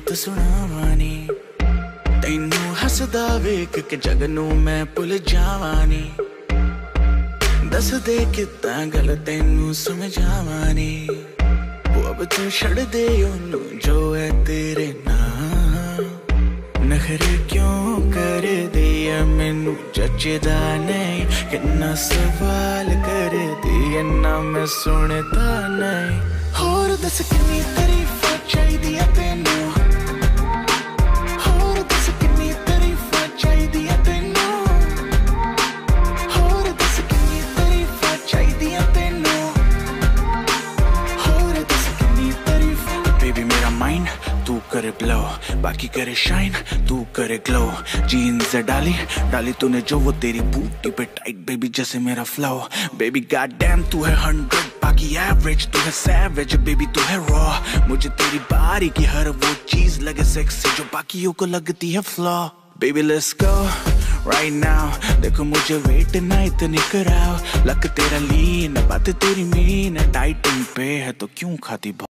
गीत सुनावानी तैनू हसदा वेख के जग नू मैं भुल जावानी दस दे कितां गल तैनू समझावानी वो अब तू छड़ दे ओनू जो है तेरे नाम नखरे क्यों कर दिया मैनू जचदा नहीं कितना सवाल कर दिया ना मैं सुनता नहीं होर दस किन्नी तारीफां चाहिदियां तैनू होर दस किन्नी तारीफां चाहिदियां तैनू होर दस किन्नी तारीफां चाहिदियां तैनू होर दस किन्नी तारीफां बेबी मेरा माइंड तू करे ब्लो बाकी करे शाइन तू करे ग्लो जीन्स डाली डाली तूने जो वो तेरी बूटी पे टाइट बेबी जैसे मेरा फ्लो बेबी गॉड डैम तू है 100 बाकी एवरेज तू है सैवेज बेबी तू है रॉ मुझे तेरी बारी की हर वो चीज लगे सेक्सी जो बाकियों को लगती है flaw baby let's go right now देखो मुझे वेट ना इतनी कराओ लक तेरा लीन बात तेरी मीन टाइटिंग पे है तो क्यों खाती